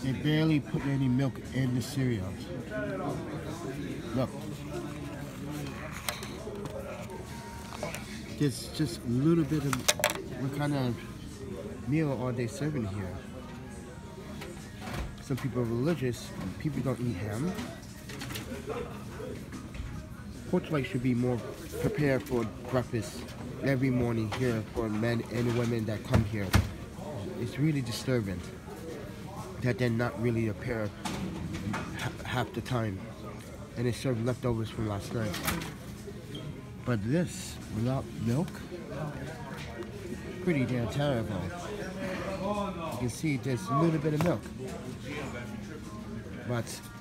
They barely put any milk in the cereal. Look. There's just a little bit of what kind of meal are they serving here. Some people are religious, people don't eat ham. Porchlight should be more prepared for breakfast every morning here for men and women that come here. It's really disturbing that they're not really prepared half the time, and they serve leftovers from last night. But this, without milk, pretty damn terrible. You can see there's a little bit of milk, but